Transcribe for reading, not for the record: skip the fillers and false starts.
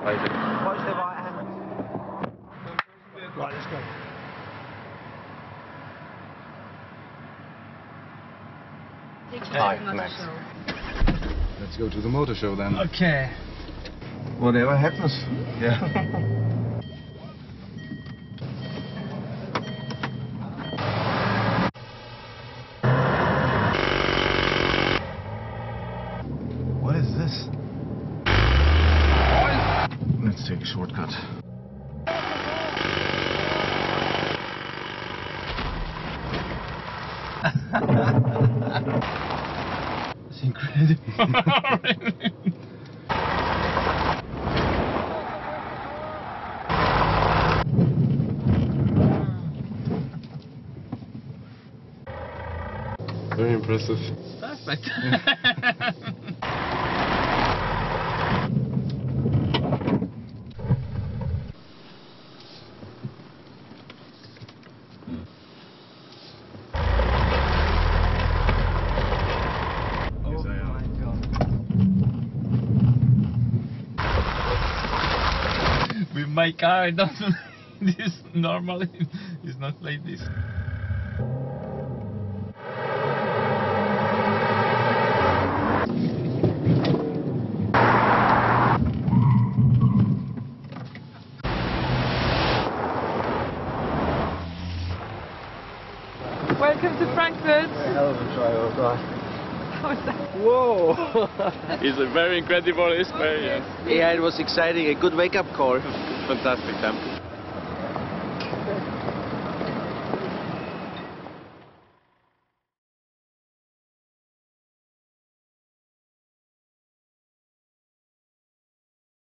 Watch the right hand. Right, let's go. Hi, Max. Let's go to the motor show then. Okay. Whatever happens. Yeah. What is this? Let's take a shortcut. It's incredible. Very impressive. Perfect. With my car, I don't do this normally. It's not like this. Welcome to Frankfurt. Hell of a try, oh God. How was that? Whoa! It's a very incredible experience. Yeah, it was exciting. A good wake-up call. Fantastic tempo.